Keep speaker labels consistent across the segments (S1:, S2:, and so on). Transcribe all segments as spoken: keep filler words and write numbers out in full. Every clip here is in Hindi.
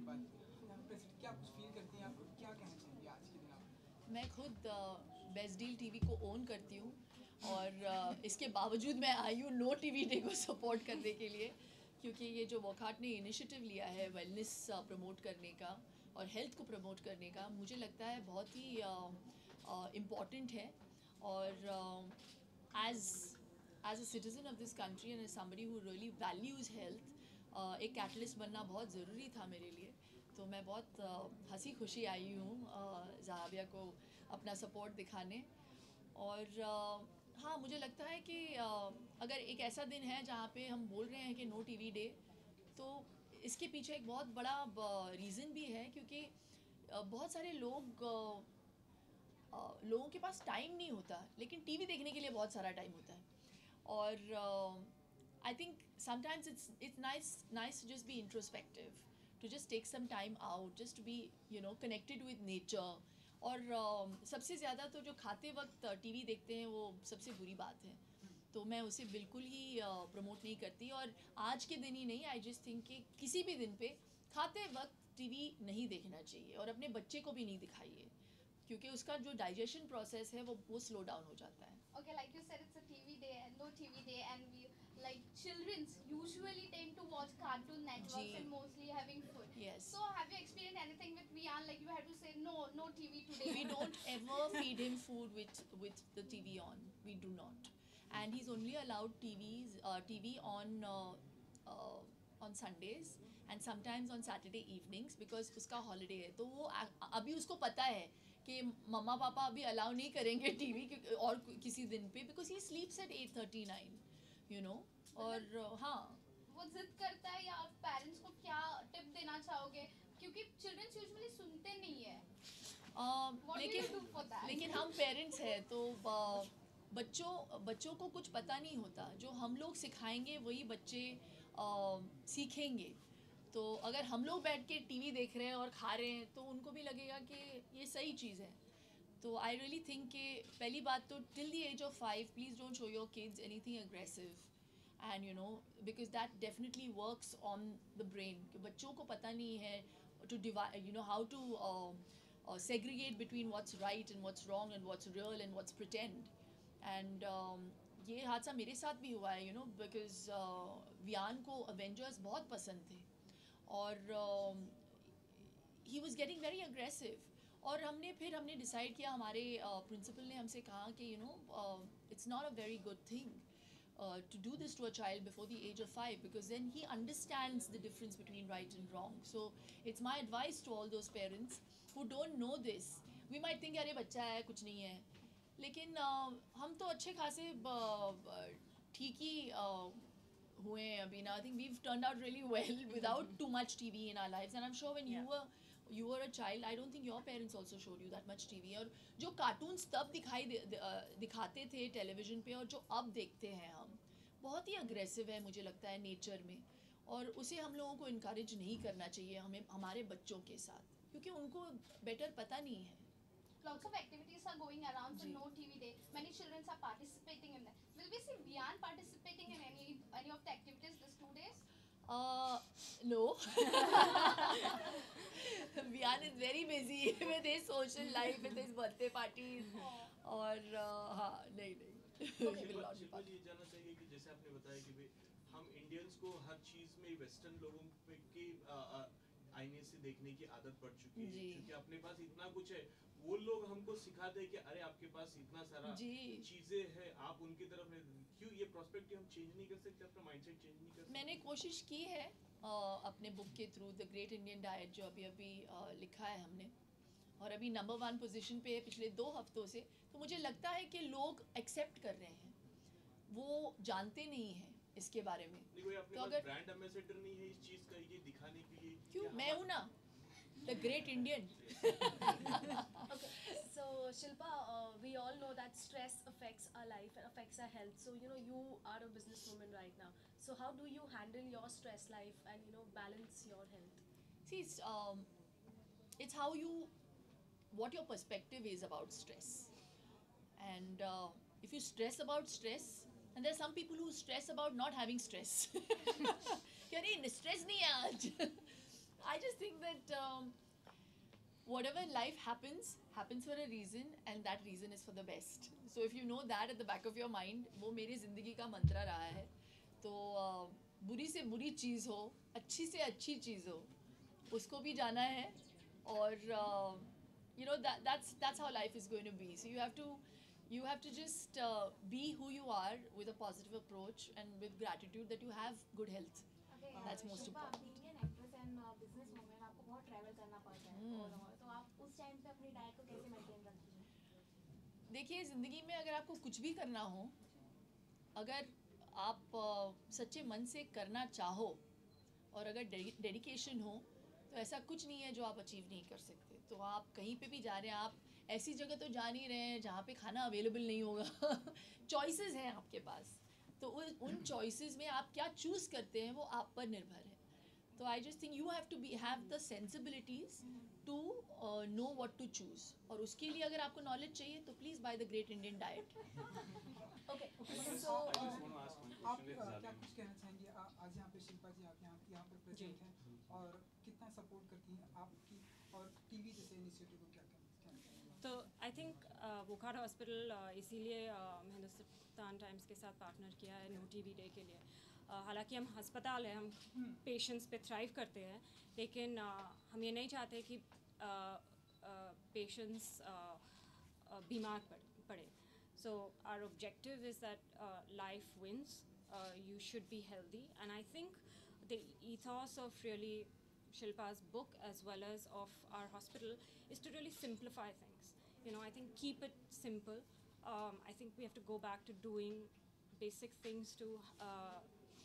S1: बाद प्रेसिडेंट क्या कुछ फील करती हैं आप, क्या कहना चाहेंगे आज के दिन आप?
S2: मैं खुद बेस्ट डील टीवी को ओन करती हूँ और uh, इसके बावजूद मैं आई हूँ नो टीवी डे को सपोर्ट करने के लिए, क्योंकि ये जो वॉकहार्ट ने इनिशिएटिव लिया है वेलनेस प्रमोट करने का और हेल्थ को प्रमोट करने का, मुझे लगता है बहुत ही इम्पॉर्टेंट uh, uh, है. और as as a citizen of this country and as somebody who really values health, एक कैटलिस्ट बनना बहुत ज़रूरी था मेरे लिए. तो मैं बहुत uh, हंसी खुशी आई हूँ uh, ज़हाबिया को अपना सपोर्ट दिखाने. और uh, हाँ, मुझे लगता है कि uh, अगर एक ऐसा दिन है जहाँ पे हम बोल रहे हैं कि नो टीवी डे, तो इसके पीछे एक बहुत बड़ा रीज़न भी है, क्योंकि uh, बहुत सारे लोग uh, uh, लोगों के पास टाइम नहीं होता, लेकिन टीवी देखने के लिए बहुत सारा टाइम होता है. और I think sometimes it's it's nice nice to just be introspective, to just take some time out, just to be you know connected with nature. और uh, सबसे ज़्यादा तो जो खाते वक्त टीवी देखते हैं वो सबसे बुरी बात है, तो मैं उसे बिल्कुल ही प्रमोट uh, नहीं करती. और आज के दिन ही नहीं, आई जस्ट थिंक कि किसी भी दिन पे खाते वक्त टीवी नहीं देखना चाहिए और अपने बच्चे को भी नहीं दिखाइए, क्योंकि उसका जो डाइजेशन प्रोसेस है वो वो स्लो डाउन हो जाता है.
S3: Okay, like you said, it's a T V day and no T V day, and we like childrens usually tend to watch Cartoon Networks
S2: Ji.
S3: and mostly having food.
S2: Yes.
S3: So have you experienced anything with Vian? Like you had to say no, no T V today.
S2: We don't ever feed him food with with the T V on. We do not, and he's only allowed T Vs uh, T V on uh, uh, on Sundays and sometimes on Saturday evenings because उसका holiday है. तो वो अभी उसको पता है कि मम्मा पापा अभी अलाउ नहीं करेंगे टीवी और किसी दिन पे, because he sleeps at eight thirty nine, you know. और हाँ,
S3: वो जिद करता है, या आप पेरेंट्स को क्या टिप देना चाहोगे, क्योंकि चिल्ड्रंस यूजुअली सुनते नहीं है.
S2: uh, लेकिन लेकिन हम पेरेंट्स हैं तो uh, बच्चों बच्चों को कुछ पता नहीं होता. जो हम लोग सिखाएंगे वही बच्चे uh, सीखेंगे. तो अगर हम लोग बैठ के टीवी देख रहे हैं और खा रहे हैं तो उनको भी लगेगा कि ये सही चीज़ है. तो आई रियली थिंक कि पहली बात तो till the age of five please don't show your kids anything aggressive, and you know because that definitely works on the brain. कि बच्चों को पता नहीं है to divide, you know, how to segregate between what's right and what's wrong and what's real and what's pretend. And ये हादसा मेरे साथ भी हुआ है, यू नो, बिकॉज वियान को अवेंजर्स बहुत पसंद थे और he was getting very aggressive. और हमने फिर हमने डिसाइड किया, हमारे प्रिंसिपल uh, ने हमसे कहा कि you know it's not a very good thing to do this to a child before the age of five, because then he understands the difference between right and wrong. So it's my advice to all those parents who don't know this. We might think अरे बच्चा है कुछ नहीं है, लेकिन uh, हम तो अच्छे खासे ठीक ही uh, हुए हैं अभी ना. I think we've turned out really well without too much T V in our lives, and I'm sure when you were you were a child, I don't think your parents also showed you that much T V. और जो कार्टून्स तब दिखाई दिखाते थे टेलीविज़न पे और जो अब देखते हैं हम, बहुत ही अग्रेसिव है मुझे लगता है नेचर में, और उसे हम लोगों को इनकरेज नहीं करना चाहिए हमें हमारे बच्चों के साथ, क्योंकि उनको बेटर पता नहीं है.
S3: Lots of activities are going around for No T V Day. Many children are participating in that. Will we see Vian participating in any any of the activities these two days?
S2: Uh, no. Vian is very busy with his social life, with his birthday parties. और हाँ, नहीं नहीं.
S4: शिल्पा जी, ये जानना चाहिए कि जैसे आपने बताया कि भाई हम इंडियंस को हर चीज में वेस्टर्न लोगों पे की आईने से देखने की आदत पड़ चुकी है, क्योंकि अपने पास इतना कुछ है. वो लोग हमको सिखाते हैं कि अरे आपके पास इतना सारा चीजें हैं, आप उनकी तरफ क्यों ये प्रोस्पेक्टिव हम चेंज नहीं कर सकते, अपना माइंडसेट चेंज नहीं कर सकते?
S2: मैंने कोशिश की है आ, अपने बुक के through, the great Indian diet, जो अभी अभी आ, लिखा है हमने, और अभी नंबर वन पोजीशन पे है पिछले दो हफ्तों से. तो मुझे लगता है कि लोग एक्सेप्ट कर रहे हैं, वो जानते नहीं हैं इसके बारे में.
S4: तो अगर ब्रांड एम्बेसडर नहीं है इस चीज का, ये दिखाने के लिए,
S2: क्यों? मैं हूँ ना, the great Indian.
S5: Okay, so Shilpa, uh, we all know that stress affects our life and affects our health. So you know you are a businesswoman right now. So how do you handle your stress life and you know balance your health?
S2: See, it's, um, it's how you, what your perspective is about stress. And uh, if you stress about stress, and there are some people who stress about not having stress. क्या नहीं, stress नहीं है आज. I just think that um, whatever in life happens, happens for a reason, and that reason is for the best. So if you know that at the back of your mind, वो मेरी ज़िंदगी का मंत्रा रहा है. तो uh, बुरी से बुरी चीज़ हो, अच्छी से अच्छी चीज़ हो, उसको भी जाना है. और uh, you know that that's that's how life is going to be. So you have to you have to just uh, be who you are with a positive approach and with gratitude that you have good health.
S6: Okay,
S2: That's most
S6: Shilpa,
S2: important.
S6: being an actress and uh, business woman, आपको बहुत travel करना पड़ता है all over. तो आप उस time पे अपनी diet को कैसे maintain रखती हैं?
S2: देखिए ज़िंदगी में अगर आपको कुछ भी करना हो, अगर आप अ, सच्चे मन से करना चाहो और अगर डेडिकेशन हो, तो ऐसा कुछ नहीं है जो आप अचीव नहीं कर सकते. तो आप कहीं पे भी जा रहे हैं, आप ऐसी जगह तो जा नहीं रहे हैं जहाँ पे खाना अवेलेबल नहीं होगा. चॉइसेस हैं आपके पास, तो उन उन चॉइसेस में आप क्या चूज़ करते हैं वो आप पर निर्भर है. तो I just think you have to be have the sensibilities to know what to choose. और उसके लिए अगर आपको नॉलेज चाहिए तो please buy the great Indian diet.
S5: Okay,
S1: So,
S5: so
S4: I
S5: uh,
S4: just want to ask one
S1: आप
S4: question.
S1: uh,
S4: It's
S1: क्या
S4: Zalim.
S1: कुछ कहना चाहेंगे? आ- आज यहाँ पे शिल्पा जी आप यहाँ यहाँ पर प्रेजेंट हैं और कितना सपोर्ट करती हैं आपकी और टीवी जैसे इनिशिएटिव को क्या कहना कहना चाहेंगे?
S7: तो आई थिंक बुखार हॉस्पिटल इसीलिए uh, हिंदुस्तान टाइम्स के साथ पार्टनर किया है नो टीवी डे के लिए. Uh, हालांकि हम अस्पताल हैं, हम पेशेंट्स पे थ्राइव करते हैं, लेकिन uh, हम ये नहीं चाहते कि पेशेंट्स uh, uh, uh, बीमार पड़- पड़े. So our objective is that uh, life wins. Uh, you should be healthy, and I think the ethos of really Shilpa's book as well as of our hospital is to really simplify things. You know, I think keep it simple. Um, I think we have to go back to doing basic things to, uh,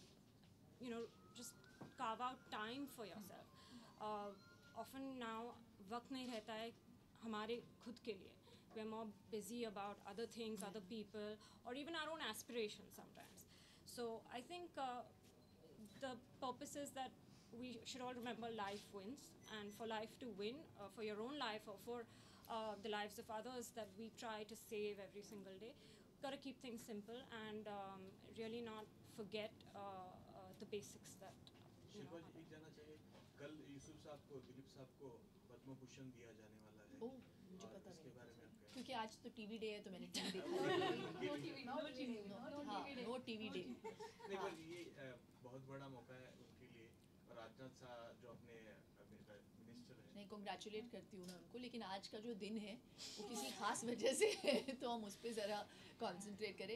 S7: you know, just carve out time for yourself. Uh, often now, वक्त नहीं रहता है हमारे खुद के लिए. We're more busy about other things, other people, or even our own aspirations sometimes. So I think uh, the purpose is that we should all remember life wins, and for life to win, uh, for your own life or for uh, the lives of others that we try to save every single day, we've got to keep things simple and um, really not forget uh, uh, the basics that, you know.
S4: Shilpa जी, एक जानना चाहिए, कल यूसुफ साहब को, दिलीप साहब को पद्म भूषण दिया जाने वाला है.
S2: ओह, मुझे
S4: और
S2: पता
S4: इसके
S2: नहीं.
S4: बारे में आप क्या?
S2: क्योंकि आज तो टीवी डे है तो मैंने टीवी देखा.
S3: No T V, no T V, no
S2: हाँ,
S3: T V day.
S2: No TV day.
S4: नहीं, पर ये अ, बहुत बड़ा मौका है उनके लिए. और राजनाथ शाह जो अपने मिनिस्टर हैं,
S2: नहीं, कॉन्ग्रेचुलेट करती हूँ मैं उनको, लेकिन आज का जो दिन है वो किसी खास वजह से है, तो हम उस पर ज़रा कॉन्सेंट्रेट करें.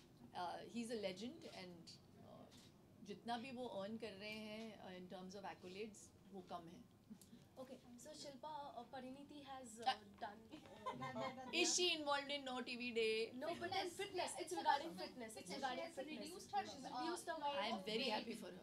S2: He is a legend and जितना भी वो अर्न कर रहे हैं इन टर्म्स ऑफ एक्कोलेड्स वो कम है.
S5: okay, so Shilpa, uh, Pariniti has uh, done. Uh,
S2: Is she involved in No T V Day?
S5: no, but in
S3: Fitness,
S5: fitness,
S3: yeah,
S5: it's
S3: it's
S5: regarding
S3: about-
S5: fitness. It's
S3: She
S5: regarding
S3: has
S5: fitness.
S3: reduced her,
S5: She's
S3: uh,
S5: reduced the weight.
S2: I am
S5: of
S2: very
S5: weight.
S2: happy for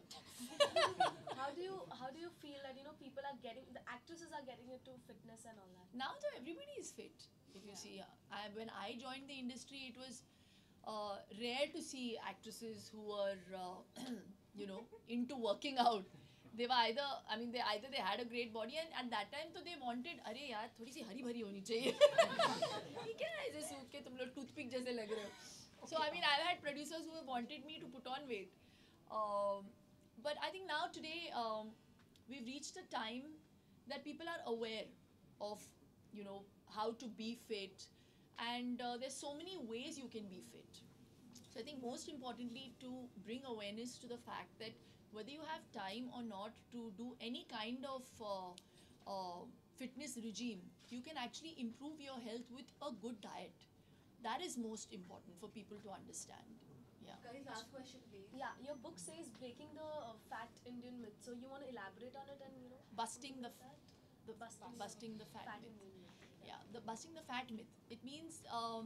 S2: her.
S5: How do you how do you feel that you know people are getting the actresses are getting into fitness and all that?
S2: Now though everybody is fit. If you see, I, when I joined the industry, it was uh, rare to see actresses who were, uh, you know, into working out. They were either, I mean, they either they had a great body, and at that time, तो they wanted, अरे यार थोड़ी सी हरी भरी होनी चाहिए. ये क्या है ऐसे सूख के तुम लोग टूथपिक जैसे लग रहे हो. So I mean, I've had producers who have wanted me to put on weight. Um, but I think now today um, we've reached a time that people are aware of, you know, how to be fit, and uh, there's so many ways you can be fit. So I think most importantly to bring awareness to the fact that whether you have time or not to do any kind of uh, uh, fitness regime, you can actually improve your health with a good diet. That is most important for people to understand. Yeah.
S6: Guys, last question please.
S5: Yeah, your book says breaking the uh, fat Indian myth. So you want to elaborate on it and you know
S2: Busting the f- the
S5: Busting
S2: busting the fat,
S5: fat
S2: myth.
S5: Indian myth.
S2: Yeah, the busting the fat myth. It means, um,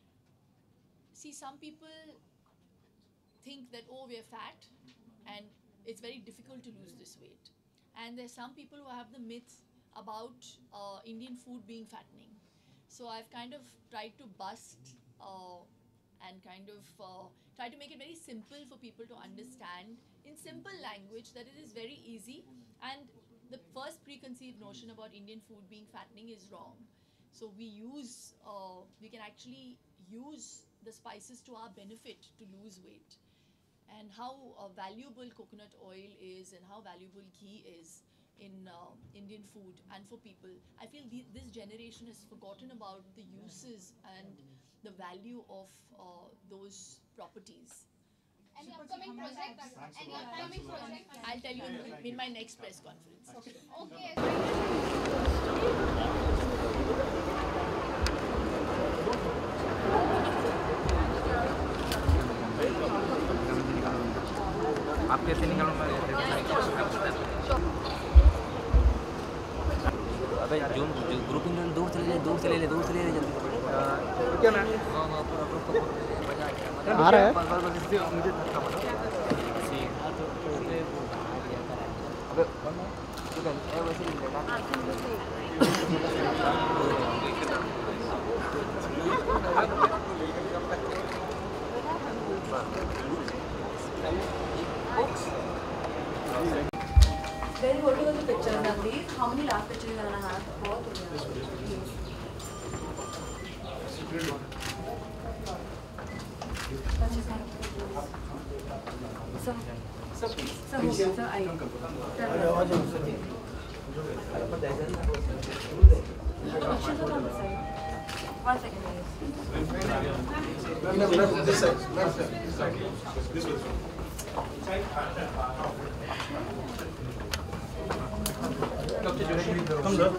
S2: see, some people think that oh we're fat, and it's very difficult to lose this weight. And there's some people who have the myth about uh, Indian food being fattening. So I've kind of tried to bust uh, and kind of uh, try to make it very simple for people to understand in simple language that it is very easy, and the first preconceived notion about Indian food being fattening is wrong. So we use, uh, we can actually use the spices to our benefit to lose weight. And how uh, valuable coconut oil is and how valuable ghee is in uh, Indian food and for people. I feel the, this generation has forgotten about the uses and the value of uh, those properties.
S3: Any upcoming project? Any upcoming project?
S2: I'll tell you in, in my next press conference.
S3: Okay.
S8: आप कैसे निकालो मैं अबे जूम ग्रुपिंग में दूर चले ले दूर चले ले दूर चले ले जल्दी क्या ना हाँ हाँ पूरा ग्रुप आ रहा है बस बस इससे मुझे धक्का पड़ा अबे ठीक है वैसे ही
S9: Then what are the pictures now, please? How many last pictures are gonna have? बहुत हो गया. So, so, so, so I. Pictures are on the side. One second, guys.
S10: This side. This side. This way. Come there.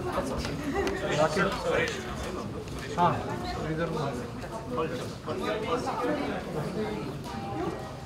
S10: हाँ इधर